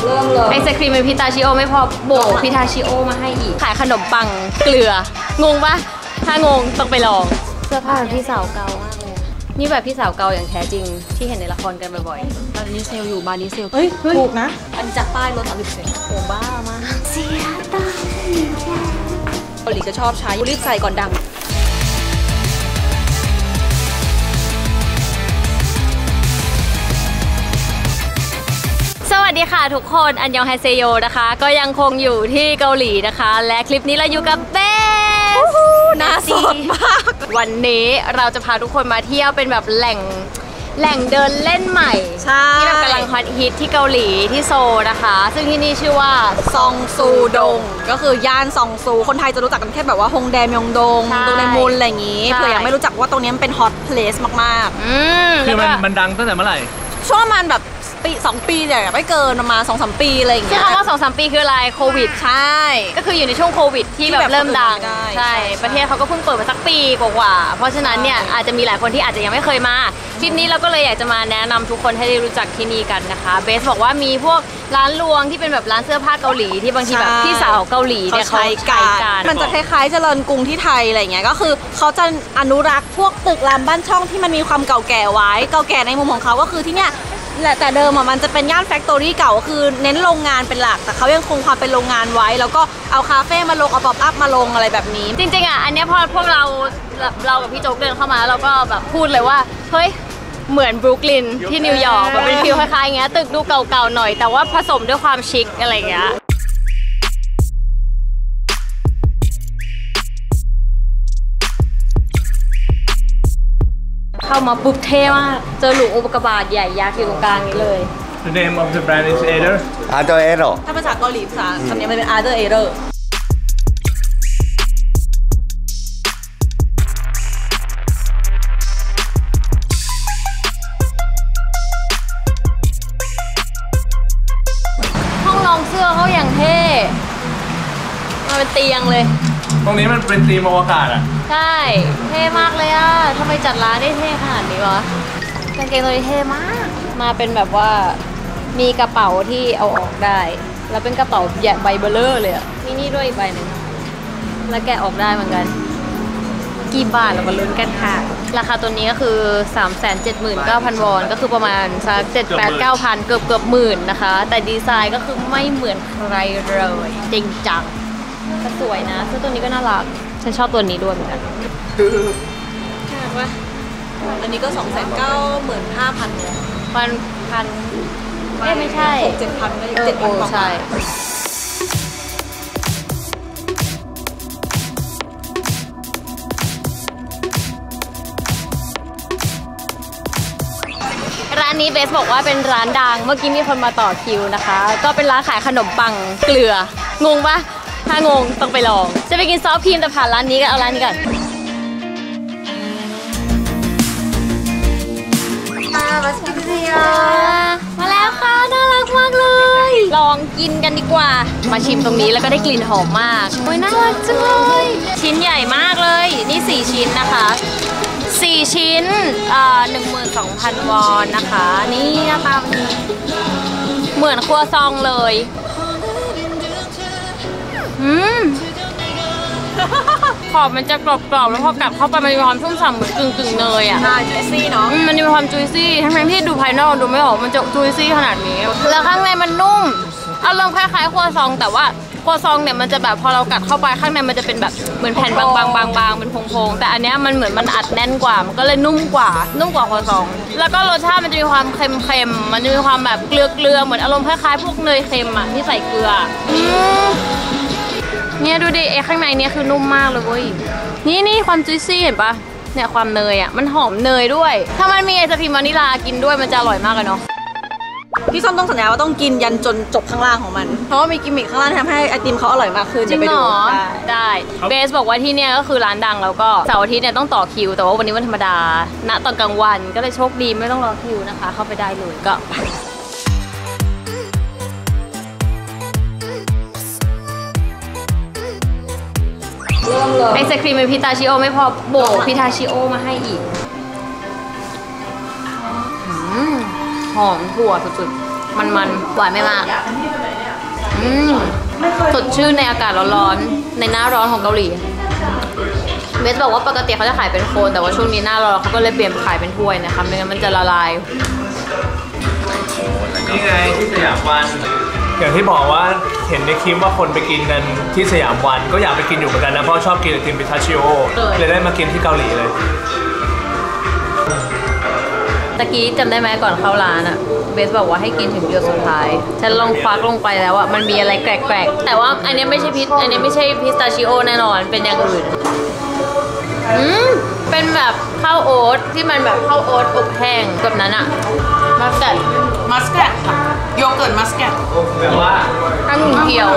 เริ่มเลยไอศครีมเป็นพิตาชิโอไม่พอโบกพิตาชิโอมาให้อีกขายขนมปังเกลืองงปะถ้างงต้องไปลองเสื้อผ้าพี่สาวเก่ามากเลยนี่แบบพี่สาวเก่าอย่างแท้จริงที่เห็นในละครกันบ่อยๆตอนนี้เซลอยู่บาร์นี้เซลถูกนะอันจากป้ายลด30%โอ้บ้ามากเสียตังค์เกาหลีก็ชอบใช้รีบใส่ก่อนดังสวัสดีค่ะทุกคนอันยองไฮเซโยนะคะก็ยังคงอยู่ที่เกาหลีนะคะและคลิปนี้เราอยู่กับเบสน่าสดมากวันนี้เราจะพาทุกคนมาเที่ยวเป็นแบบแหล่งเดินเล่นใหม่ที่แบบกำลังฮอตฮิตที่เกาหลีที่โซลนะคะซึ่งที่นี่ชื่อว่าซองซูดงก็คือย่านซองซูคนไทยจะรู้จักกันแค่แบบว่าฮงแดมยองดงดงในมูลอะไรอย่างงี้เผื่อยังไม่รู้จักว่าตรงนี้มันเป็นฮอตเพลสมากๆคือมันดังตั้งแต่เมื่อไหร่ช่วงประมาณแบบ2 ปีเนี่ยไม่เกินประมาณ 2-3 ปีอะไรอย่างเงี้ยที่คำว่า 2-3 ปีคืออะไรโควิดใช่ก็คืออยู่ในช่วงโควิดที่แบบเริ่มดังใช่ประเทศเขาก็เพิ่งเปิดมาสักปีกว่าเพราะฉะนั้นเนี่ยอาจจะมีหลายคนที่อาจจะยังไม่เคยมาคลิปนี้เราก็เลยอยากจะมาแนะนำทุกคนให้ได้รู้จักที่นี่กันนะคะเบสบอกว่ามีพวกร้านรวงที่เป็นแบบร้านเสื้อผ้าเกาหลีที่บางทีแบบพี่สาวเกาหลีเนี่ยเขาใช้กันมันจะคล้ายๆเจริญกรุงที่ไทยอะไรเงี้ยก็คือเขาจะอนุรักษ์พวกตึกรามบ้านช่องที่มันมีความเก่าแก่ไว้เก่าแก่ในมุมของเขาก็คือที่เนี่ยแต่เดิมมันจะเป็นย่านแฟคทอรี่เก่าก็คือเน้นโรงงานเป็นหลักแต่เขายังคงความเป็นโรงงานไว้แล้วก็เอาคาเฟ่มาลงเอาป๊อปอัพมาลงอะไรแบบนี้จริงๆอันนี้พอพวกเรากับพี่โจ๊กเดินเข้ามาเราก็แบบพูดเลยว่าเฮ้ยเหมือนบรุกลินที่นิวยอร์กแบบเป็นฟิลคล้ายๆอย่างเงี้ยตึกดูเก่าๆหน่อยแต่ว่าผสมด้วยความชิคอะไรอย่างเงี้ยเข้ามาปุ๊บเท่มากเจอหลุมอุกกาบาตใหญ่ยักษ์อยู่ตรงกลางนี้เลย The name of the brand is Eder Eder ถ้าภาษาเกาหลีภาษาคำนี้มันเป็น Eder ห้องลองเสื้อเขาอย่างเท่มันเป็นเตียงเลยตรงนี้มันเป็นธีมอวกาศอ่ะใช่เท่มากเลยอ่ะทำไมจัดร้านได้เท่ขนาดนี้วะกางเกงตัวนี้เท่มากมาเป็นแบบว่ามีกระเป๋าที่เอาออกได้แล้วเป็นกระเป๋าใหญ่ใบเบลเลอร์เลยอ่ะมีนี่ด้วยอีกใบหนึ่งแล้วแกะออกได้เหมือนกันกี่บาทเรามาลุ้นกันค่ะราคาตัวนี้ก็คือ 379,000 วอนก็คือประมาณสัก 7-8-9,000 เกือบหมื่นนะคะแต่ดีไซน์ก็คือไม่เหมือนใครเลยจริงจังก็สวยนะเสื้อตัวนี้ก็น่ารักฉันชอบตัวนี้ด้วยเหมือนกันน่ารักปะอันนี้ก็ 295,000 พันไม่ใช่ 7,000 ก็อยู่ 7,000 กว่าใช่ร้านนี้เบสบอกว่าเป็นร้านดังเมื่อกี้มีคนมาต่อคิวนะคะก็เป็นร้านขายขนมปังเกลืองงปะถ้างงต้องไปลองจะไปกินซอสครีมแต่ผ่านร้านนี้กันเอาร้านนี้ก่อนมาแล้วค่ะน่ารักมากเลยลองกินกันดีกว่ามาชิมตรงนี้แล้วก็ได้กลิ่นหอมมากโอ้ยน่ารักจังเลยชิ้นใหญ่มากเลยนี่4 ชิ้นนะคะ4 ชิ้น12,000 วอนนะคะนี่หน้าตาเหมือนครัวซองเลยขอบมันจะกรอบๆแล้วพอกัดเข้าไปมันมีความชุ่มฉ่ำเหมือนกึ่งเนยอ่ะใช่จุยซี่เนาะมันมีความจุยซี่ทั้งที่ดูภายนอกดูไม่ออกมันจะจุยซี่ขนาดนี้แล้วข้างในมันนุ่มอารมณ์คล้ายๆครัวซองแต่ว่าครัวซองเนี่ยมันจะแบบพอเรากัดเข้าไปข้างในมันจะเป็นแบบเหมือนแผ่นบางๆเป็นพงๆแต่อันนี้มันเหมือนมันอัดแน่นกว่ามันก็เลยนุ่มกว่าครัวซองแล้วก็รสชาติมันจะมีความเค็มๆมันจะมีความแบบเกลือเหมือนอารมณ์คล้ายๆพวกเนยเค็มอ่ะที่ใส่เกลือเนี่ยดูดิข้างในเนี่ยคือนุ่มมากเลยเว้ยนี่ความจุยซี่เห็นปะเนี่ยความเนยอ่ะมันหอมเนยด้วยถ้ามันมีไอศครีมวานิลากินด้วยมันจะอร่อยมากเลยเนาะพี่ส้มต้องสัญญาว่าต้องกินยันจนจบข้างล่างของมันเพราะว่ามีกิมมิคข้างล่างทำให้ไอติมเขาอร่อยมากขึ้นจริงเหรอได้เบสบอกว่าที่เนี่ยก็คือร้านดังแล้วก็เสาร์อาทิตย์เนี่ยต้องต่อคิวแต่ว่าวันนี้วันธรรมดาณตอนกลางวันก็เลยโชคดีไม่ต้องรอคิวนะคะเข้าไปได้เลยก็ไอศครีมเป็นพิตาชิโอไม่พอโบกพิตาชิโอมาให้อีกหอมถั่วสุดๆมันหวานไม่มากสดชื่นในอากาศร้อนๆในหน้าร้อนของเกาหลีเบสบอกว่าปกติเขาจะขายเป็นโคนแต่ว่าช่วงนี้หน้าร้อนเขาก็เลยเปลี่ยนขายเป็นถ้วยนะคะไม่งั้นมันจะละลายนี่ไงที่สยามวันอย่างที่บอกว่าเห็นในคลิปว่าคนไปกินกันที่สยามวันก็อยากไปกินอยู่เหมือนกันนะเพราะชอบกินไอติมพิทาชิโอเลยได้มากินที่เกาหลีเลยตะกี้จำได้ไหมก่อนเข้าร้านอะเบสบอกว่าให้กินถึงหยดสุดท้ายฉันลองควักลงไปแล้วอะมันมีอะไรแปลกๆแต่ว่าอันนี้ไม่ใช่พิสตาชิโอแน่นอนเป็นอย่างอื่นเป็นแบบข้าวโอ๊ตที่มันแบบข้าวโอ๊ตอบแห้งแบบนั้นอะมัสแกตค่ะโยเกิร์ตมัสแกตแบบว่าองุ่นเขียว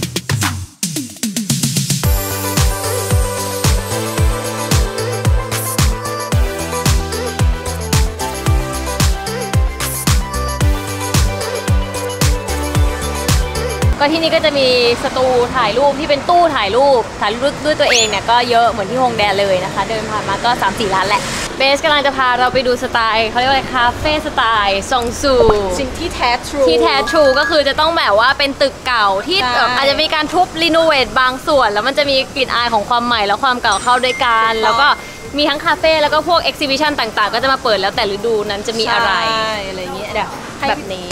ก็ที่นี่ก็จะมีสตูถ่ายรูปที่เป็นตู้ถ่ายรูปด้วยตัวเองเนี่ยก็เยอะเหมือนที่ฮงแดเลยนะคะเดินผ่านมาก็ 3-4 ร้านแหละเบสกำลังจะพาเราไปดูสไตล์เขาเรียกว่าอะไรคาเฟ่สไตล์ซองซูสิ่งที่แท้ทรูก็คือจะต้องแบบว่าเป็นตึกเก่าที่อาจจะมีการทุบรีโนเวทบางส่วนแล้วมันจะมีกลิ่นอายของความใหม่แล้วความเก่าเข้าด้วยกันแล้วก็มีทั้งคาเฟ่แล้วก็พวกเอ็กซิบิชันต่างๆก็จะมาเปิดแล้วแต่ฤดูนั้นจะมีอะไรอย่างเงี้ยแบบนี้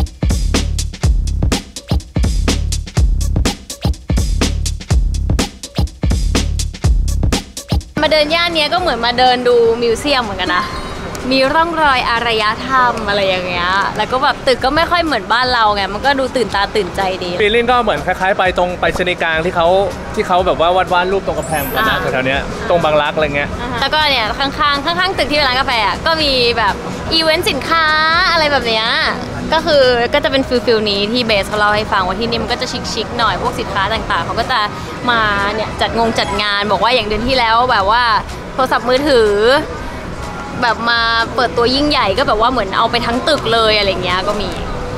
มาเดินย่านนี้ก็เหมือนมาเดินดูมิวเซียมเหมือนกันนะมีร่องรอยอารยธรรมอะไรอย่างเงี้ยแล้วก็แบบตึกก็ไม่ค่อยเหมือนบ้านเราไงมันก็ดูตื่นตาตื่นใจดีฟีลลิ่งก็เหมือนคล้ายๆไปตรงไปสนีกลางที่เขาแบบว่าวาดรูปตรงกระแพงกันนะแถวๆนี้ตรงบางรักอะไรเงี้ยแล้วก็เนี่ยข้างตึกที่เป็นร้านกาแฟก็มีแบบอีเวนต์สินค้าอะไรแบบเนี้ยก็จะเป็นฟิลนี้ที่เบสเขาเล่าให้ฟังว่าที่นี่มันก็จะชิคๆหน่อยพวกสินค้าต่างๆเขาก็จะมาเนี่ยจัดงานบอกว่าอย่างเดือนที่แล้วแบบว่าโทรศัพท์มือถือแบบมาเปิดตัวยิ่งใหญ่ก็แบบว่าเหมือนเอาไปทั้งตึกเลยอะไรเงี้ยก็มี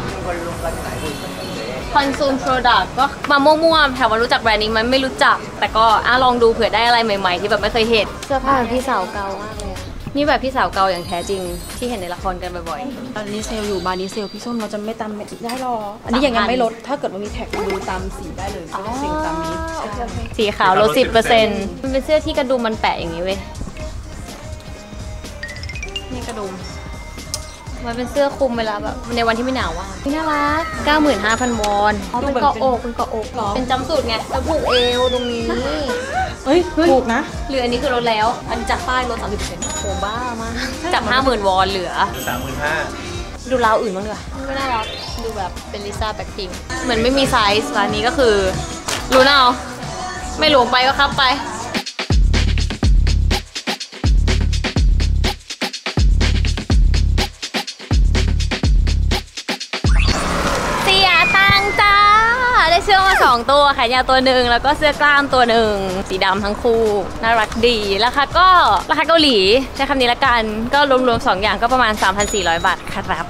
Consume Product ก็มามั่วๆแถวมารู้จักแบรนด์นี้มันไม่รู้จักแต่ก็ลองดูเผื่อได้อะไรใหม่ๆที่แบบไม่เคยเห็นเสื้อผ้าพี่สาวเก่ามากเลยนี่แบบพี่สาวเก่าอย่างแท้จริงที่เห็นในละครกันบ่อยๆตอนนี้เซลอยู่บาร์นี้เซลพี่ส้มเราจะไม่ตามได้หรออันนี้ยังไม่ลดถ้าเกิดมันมีแท็กดูตามสีได้เลยก็เซลตามนี้สีขาวลด 10% มันเป็นเสื้อที่กระดุมมันแปะอย่างนี้เว้ยนี่กระดุมมันเป็นเสื้อคลุมเวลาแบบในวันที่ไม่หนาวว่ะน่ารัก 95,000 วอนเป็นเกาะอกเป็นจำสูตรไงแล้วผูกเอวตรงนี้เฮ้ยถูกนะเหลืออันนี้คือลดแล้วอันจากป้ายลด 30%โหบ้ามากจาก 50,000 วอนเหลือ 35,000 ดูราวอื่นบ้างดีกว่าก็น่ารักดูแบบเป็นลิซ่าแบ็คพิงค์เหมือนไม่มีไซส์ร้านนี้ก็คือรู้นะเอาไม่หลวมไปก็ครับไปได้เสื้อมา2 ตัวแขนยาวตัวหนึ่งแล้วก็เสื้อกล้ามตัวหนึ่งสีดำทั้งคู่น่ารักดีราคาเกาหลีใช้คำนี้ละกันก็รวมๆ2อย่างก็ประมาณ 3,400 บาทครับ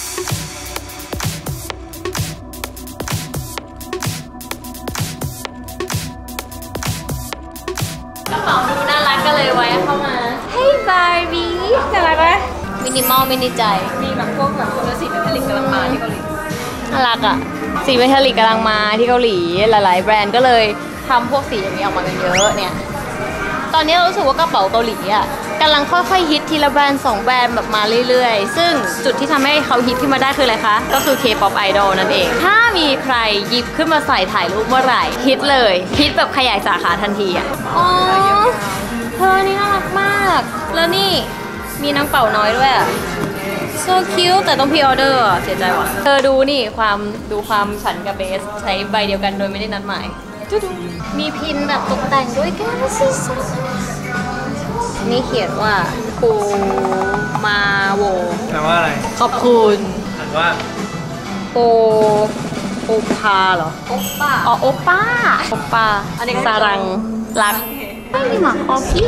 กระเป๋าดูน่ารักก็เลยไว้เข้ามาเฮ้ยบาร์บี้น่ารักไหมมินิมอลมินิใจมีแบบพวกแบบโทนสีเมทัลลิกกำลังมาที่เกาหลีน่ารักอ่ะสีเมทัลลิกกำลังมาที่เกาหลีหลายๆแบรนด์ก็เลยทำพวกสีอย่างนี้ออกมากันเยอะเนี่ยตอนนี้เรารู้สึกว่ากระเป๋าเกาหลีอ่ะกำลังค่อยๆฮิตทีละแบรนด์2 แบรนด์แบบมาเรื่อยๆซึ่งจุดที่ทำให้เขาฮิตขึ้นมาได้คืออะไรคะก็คือ K-pop idol นั่นเองถ้ามีใครหยิบขึ้นมาใส่ถ่ายรูปเมื่อไหร่ฮิตเลยฮิตแบบขยายสาขาทันทีอ่ะอ๋อเธอนี่น่ารักมากแล้วนี่มีน้ำเป่าน้อยด้วยอ่ะso cute แต่ต้องพรีออเดอร์เสียใจว่ะเธอดูนี่ความฉันกับเบสใช้ใบเดียวกันโดยไม่ได้นัดหมายมีพินแบบตกแต่งด้วยแกนี่เขียนว่าคูมาโวแปลว่าอะไรขอบคุณอ่านว่าโอปาเหรอโอป้าอ๋อโอป้าอันนี้สารังรักไม่มีหมาคอพี่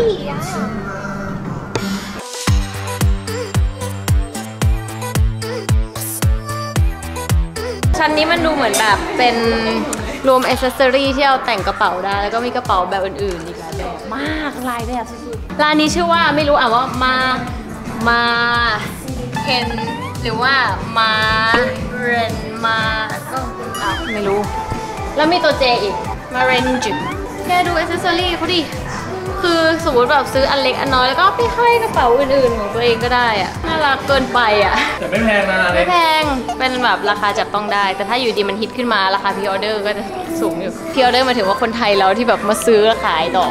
ชั้นนี้มันดูเหมือนแบบเป็นรวมอิสเซอรี่ที่เอาแต่งกระเป๋าได้แล้วก็มีกระเป๋าแบบอื่นๆอีกหลายแบบมากลายแบบสุดๆร้านนี้ชื่อว่าไม่รู้อ่ะว่ามาเพนหรือว่ามาเรนมาก็ไม่รู้แล้วมีตัว J อีกมาเรนจิแกดูอ c เซสซอรี่เขาดิคือสมมติแบบซื้ออันเล็กอันน้อยแล้วก็ไปให้กระเป๋าอื่นๆของตัวเองก็ได้อะน่ารักเกินไปอะแต่ไม่แพงนะไม่แพงเป็นแบบราคาจับต้องได้แต่ถ้าอยู่ดีมันฮิตขึ้นมาราคาพรีออเดอร์ก็จะสูงอยู่พรีออเดอร์มาถึงว่าคนไทยแล้วที่แบบมาซื้อขายต่อ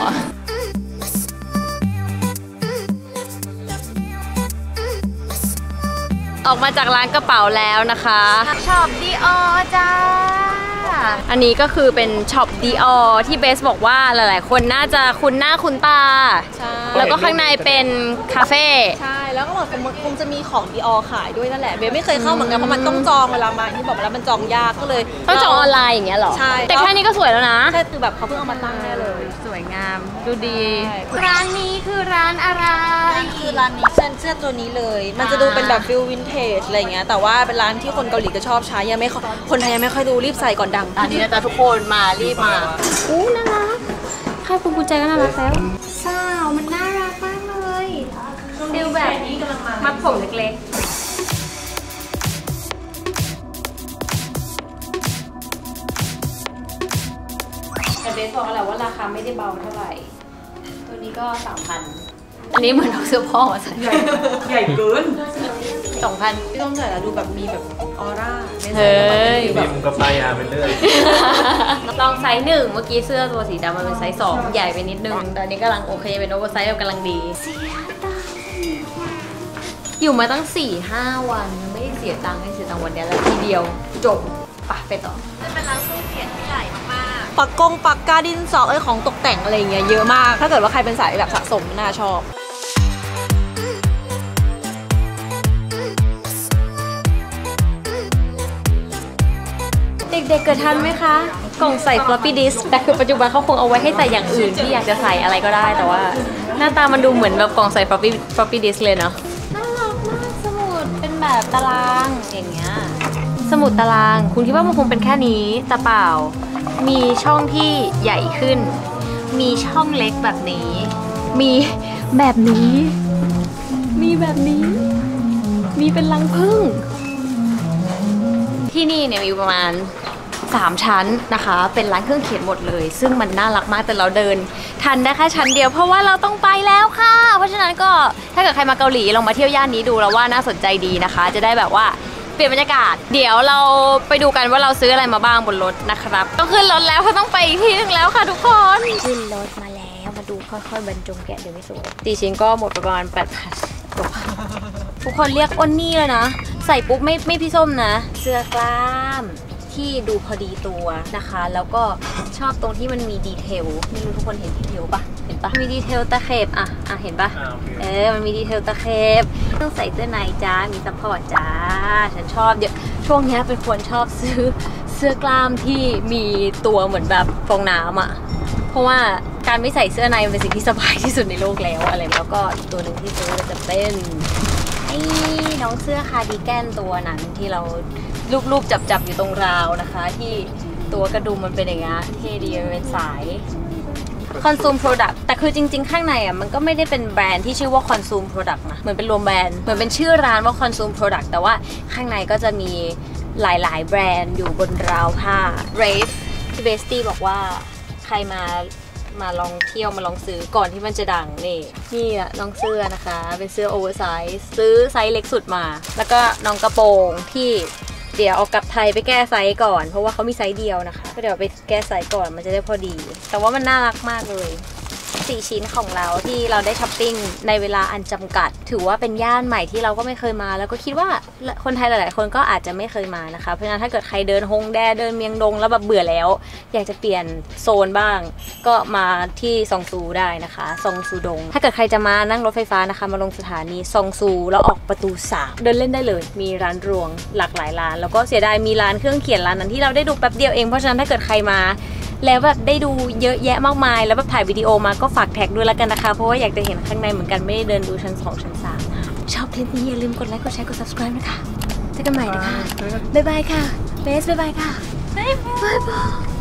ออกมาจากร้านกระเป๋าแล้วนะคะช็อปดีออจ้าอันนี้ก็คือเป็นช็อปดีออที่เบสบอกว่าหลายๆคนน่าจะคุ้นหน้าคุ้นตาแล้วก็ข้างในเป็นคาเฟ่ใช่แล้วก็บอกคงจะมีของดีออขายด้วยนั่นแหละเบสไม่เคยเข้าเหมือนกันเพราะมันต้องจองเวลามาที่บอกแล้วมันจองยากก็เลยต้องจองออนไลน์อย่างเงี้ยหรอใช่แต่แค่นี้ก็สวยแล้วนะใช่คือแบบเขาเพิ่งเอามาตั้งได้เลยสวยงามดูดีร้านนี้คือร้านอะไรคือร้านนี้เสื้อตัวนี้เลยมันจะดูเป็นแบบฟิลวินเทจอะไรเงี้ยแต่ว่าเป็นร้านที่คนเกาหลีก็ชอบใช้ยังไม่คนไทยยังไม่ค่อยดูรีบใส่ก่อนดังอันนี้นะจ๊ะทุกคนมารีบมาน่ารักค่ายพวงกุญแจก็น่ารักแล้วสาวมันน่ารักมากเลยฟิลแบบนี้กำลังมามัดผมเล็กๆแต่เบสบอกแล้วว่าราคาไม่ได้เบาเท่าไหร่ตัวนี้ก็ 3,000 อันนี้เหมือนเอาเสื้อพ่อมาใส่ใหญ่เกิน 2,000 พี่ต้องใส่แล้วดูแบบมีแบบออร่าเฮ้ยแบบมึงกับปลายาเป็นเรื่อยลองไซส์ 1เมื่อกี้เสื้อตัวสีดำมันเป็นไซส์ 2ใหญ่ไปนิดนึงแต่อันนี้กำลังโอเคเป็นโอเวอร์ไซส์แบบกำลังดีอยู่มาตั้ง 4-5 วันไม่ได้เสียตังค์ให้เสียตังค์วันเดียวแล้วทีเดียวจบไปต่อเป็นร้านเครื่องเขียนที่ใหญ่มากปากกาดินสอของตกแต่งอะไรเงี้ยเยอะมากถ้าเกิดว่าใครเป็นสายแบบสะสมน่าชอบเด็กๆเกิดทันไหมคะกล่องใส่ floppy disk แต่คือปัจจุบันเขาคงเอาไว้ให้ใส่อย่างอื่นที่อยากจะใส่อะไรก็ได้แต่ว่าหน้าตามันดูเหมือนแบบกล่องใส่ floppy disk เลยเนาะน่ารักมากสมุดเป็นแบบตารางอย่างเงี้ยสมุดตารางคุณคิดว่ามันคงเป็นแค่นี้แต่เปล่ามีช่องที่ใหญ่ขึ้นมีช่องเล็กแบบนี้มีแบบนี้มีแบบนี้มีเป็นรังผึ้งที่นี่เนี่ยมีประมาณ3ชั้นนะคะเป็นร้านเครื่องเขียนหมดเลยซึ่งมันน่ารักมากแต่เราเดินทันได้แค่ชั้นเดียวเพราะว่าเราต้องไปแล้วค่ะเพราะฉะนั้นก็ถ้าเกิดใครมาเกาหลีลองมาเที่ยวย่านนี้ดูแล้วว่าน่าสนใจดีนะคะจะได้แบบว่าเปลี่ยนบรรยากาศเดี๋ยวเราไปดูกันว่าเราซื้ออะไรมาบ้างบนรถนะครับต้องขึ้นรถแล้วเพราะต้องไปอีกที่นึงแล้วค่ะทุกคนขึ้นรถมาแล้วมาดูค่อยๆบรรจงแกะเดี๋ยวไม่สวยตีชิ้นก็หมดประมาณ8,000 ทุกคนเรียกอ้นนี่เลยนะใส่ปุ๊บไม่พี่ส้มนะเสื้อกล้ามที่ดูพอดีตัวนะคะแล้วก็ชอบตรงที่มันมีดีเทลไม่รู้ทุกคนเห็นดีเทลปะเห็นปะมีดีเทลตะเข็บอ่ะเห็นปะมันมีดีเทลตะเข็บต้องใส่เสื้อในจ้ามีซัพพอร์ตจ้าฉันชอบเยอะช่วงนี้เป็นคนชอบซื้อเสื้อกล้ามที่มีตัวเหมือนแบบฟองน้ำอ่ะเพราะว่าการไม่ใส่เสื้อในเป็นสิ่งที่สบายที่สุดในโลกแล้วอะไรแล้วก็อีกตัวหนึ่งที่ซื้อจะเป็นไอ้น้องเสื้อคาร์ดิแกนตัวนั้นที่เรารูปจับอยู่ตรงราวนะคะที่ตัวกระดุมมันเป็นอย่างเงี้ยเท่ดีเป็นสาย consume product แต่คือจริงๆข้างในอ่ะมันก็ไม่ได้เป็นแบรนด์ที่ชื่อว่า consume product นะเหมือนเป็นรวมแบรนด์เหมือนเป็นชื่อร้านว่า consume product แต่ว่าข้างในก็จะมีหลายๆแบรนด์อยู่บนราวผ้า Rave ที่เบสตี้บอกว่าใครมาลองเที่ยวมาลองซื้อก่อนที่มันจะดังนี่อะน้องเสื้อนะคะเป็นเสื้อโอเวอร์ไซส์ซื้อไซส์เล็กสุดมาแล้วก็น้องกระโปรงที่เดี๋ยวเอากลับไทยไปแก้ไซส์ก่อนเพราะว่าเขามีไซส์เดียวนะคะก็เดี๋ยวไปแก้ไซส์ก่อนมันจะได้พอดีแต่ว่ามันน่ารักมากเลย4 ชิ้นของเราที่เราได้ช้อปปิ้งในเวลาอันจำกัดถือว่าเป็นย่านใหม่ที่เราก็ไม่เคยมาแล้วก็คิดว่าคนไทยหลายๆคนก็อาจจะไม่เคยมานะคะเพราะฉะนั้นถ้าเกิดใครเดินฮงแดเดินเมียงดงแล้วแบบเบื่อแล้วอยากจะเปลี่ยนโซนบ้างก็มาที่ซองซูได้นะคะซองซูดงถ้าเกิดใครจะมานั่งรถไฟฟ้านะคะมาลงสถานีซองซูแล้วออกประตู3เดินเล่นได้เลยมีร้านรวงหลากหลายร้านแล้วก็เสียดายมีร้านเครื่องเขียนร้านนั้นที่เราได้ดูแป๊บเดียวเองเพราะฉะนั้นถ้าเกิดใครมาแล้วแบบได้ดูเยอะแยะมากมายแล้วแบบถ่ายวิดีโอมาก็ฝากแท็กด้วยแล้วกันนะคะเพราะว่าอยากจะเห็นข้างในเหมือนกันไม่ได้เดินดูชั้น2ชั้น3นะชอบคลิปนี้อย่าลืมกดไลค์กดแชร์กด subscribe นะคะเจอกันใหม่นะคะบ๊ายบายค่ะเบสบ๊ายบายค่ะบ๊ายบาย